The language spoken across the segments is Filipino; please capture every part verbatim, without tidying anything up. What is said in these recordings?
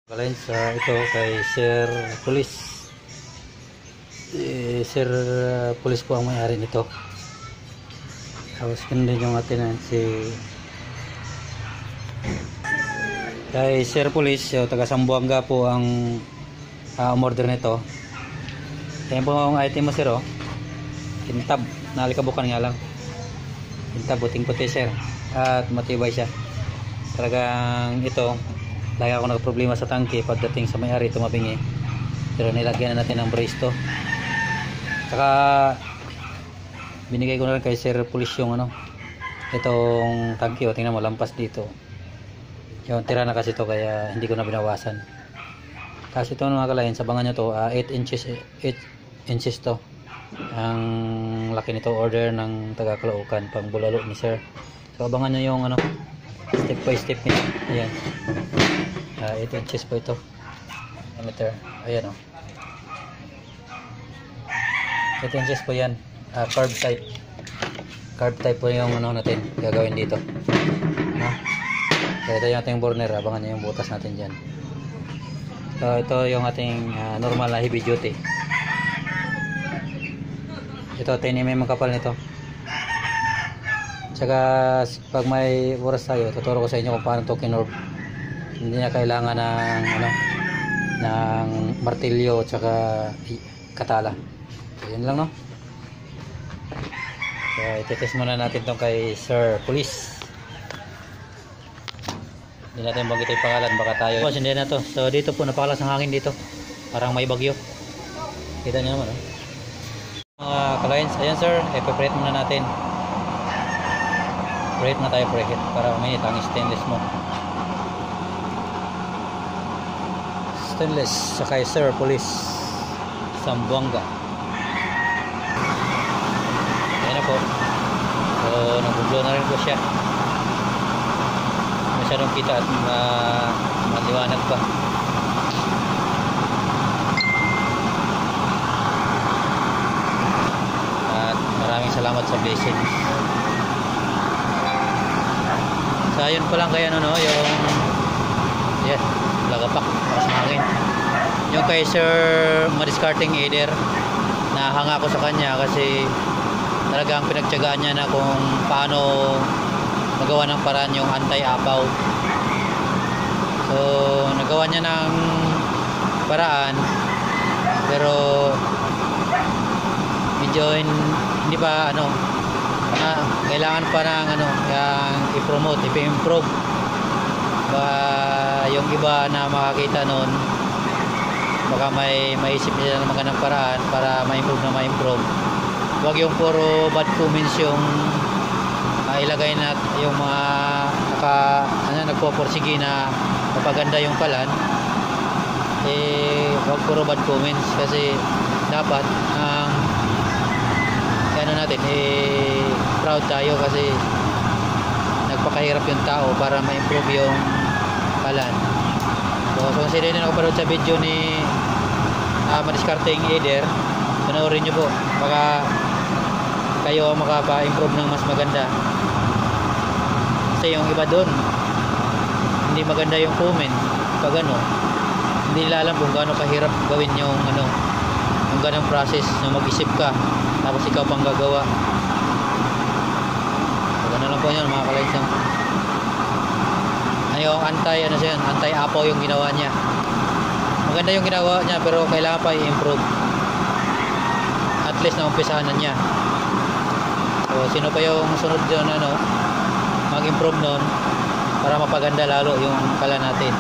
Kalain sa ito kay Sir Police. Eh, Sir uh, Police po ang may-ari nito. Tapos ganun din yung atin si kay Sir Police, yung taga Sambuanga po ang uh, umorder nito. Yan po ang item mo, sir, oh. Kintab, nalikabukan nga lang. Kintab, buting puti, sir. At matibay siya. Talagang ito, lagi ako nagproblema sa tangke pagdating sa may-ari tumabingi. Pero nilagyan na natin ng brace to. Saka binigay ko na rin kay Sir Police yung ano, itong tangke, oh, tingnan mo, lampas dito. Yung tira na kasi to kaya hindi ko na binawasan. Kasi ito mga kalahin, sabangan nyo to, uh, eight inches eight inches to. Ang laki nito, order ng taga Caloocan, pang bulalo ni Sir. So abangan nyo yung ano, step by step niya. Ayan, uh, eight inches po ito, diameter. Ayan, oh, eight inches po yan. uh, Carb type. Carb type po yung ano natin gagawin dito, no? So ito yung ating burner, abangan nyo yung butas natin dyan. So ito yung ating uh, normal na heavy duty. Ito ten millimeters ang kapal nito. Tsaka pag may oras tayo, tuturo ko sa inyo kung paano ito kinorb. Hindi na kailangan ng ano, ng martilyo tsaka katala. So yun lang, no? So ititest muna natin itong kay Sir Police. Hindi natin banggitin yung pangalan, baka tayo. So, hindi na to. So dito po napakalas ng hangin dito. Parang may bagyo. Kita niyo naman, oh. Mga clients, ayan sir, ipaprate muna natin. Prate na tayo, preheat para uminit ang stainless mo. Stainless sa kay Sir Police Sambuanga. Ayan na po. So nag-blow na rin po siya. Masyadong kita at uh, maliwanag pa. At maraming salamat sa blessing. So ayun pa lang kaya ano, no, yung yes, lagapak para sa akin. Yung kay Sir Madiscarting Eder, nahanga ko sa kanya kasi talagang pinagtiyagaan niya na kung paano magawa ng paraan yung anti-apaw. So nagawa niya ng paraan pero medyo hindi pa ano, ah, kailangan pa ng ano, yung i-promote, i-improve. Ba yung iba na makakita noon, baka may maisip nila ng magandang paraan para ma-improve na ma-improve. Huwag yung puro bad comments yung uh, ilagay na yung mga naka, ano, nagpo-porsige na mapaganda yung kalan. Eh huwag puro bad comments kasi dapat ang um, ano natin, eh proud tayo kasi nagpakahirap yung tao para ma-improve yung kalan. So kung sino na nakapanood sa video ni uh, Madiscarting Eder, panoorin nyo po, baka kayo makapa-improve ng mas maganda. Kasi yung iba doon hindi maganda yung comment pag ano, hindi nila alam kung gaano kahirap gawin yung ano, yung ganong process na mag-isip ka tapos ikaw pang gagawa. So gano'n lang po yun mga kalaysang. Ano yung anti, ano siya, anti-apaw yung ginawa niya. Maganda yung ginawa niya pero kailangan pa i-improve. At least na umpisahan na niya. So sino pa yung sunod dyan, ano, mag-improve nun para mapaganda lalo yung kala natin.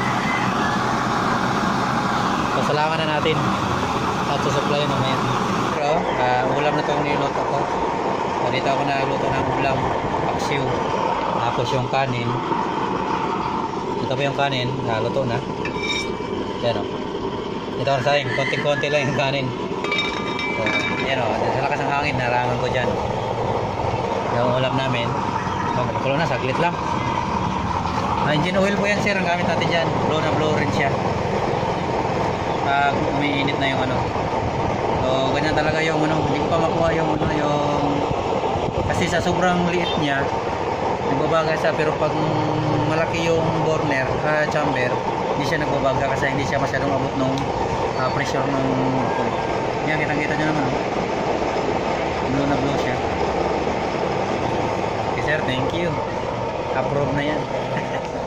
Pasalangan na natin at susupply mamaya. Pero uh, ulam na itong niluto ko. Dito ako nagluto ng ulam, paksiw. Tapos yung kanin, ito pa yung kanin, naluto na. Yan, o. Ito ang sayang, konting-konti lang yung kanin. So, yan, o, sa lakas ng hangin, narangan ko dyan yung ulam namin. So, kulo na, saglit lang. Ah, engine oil po yan, sir, ang gamit natin dyan. Blow na blow rin siya pag umiinit na yung ano. So ganyan talaga yung ano, hindi ko pa makuha yung ano, yung kasi sa sobrang liit niya nagbabagay siya, pero pag malaki yung burner, uh, chamber, hindi siya nagbabangga kasi hindi siya masyadong abot nung uh, pressure nung motor. Yan, kitang-kita nyo naman. Blue na blue siya. Okay sir, thank you. Approve na yan.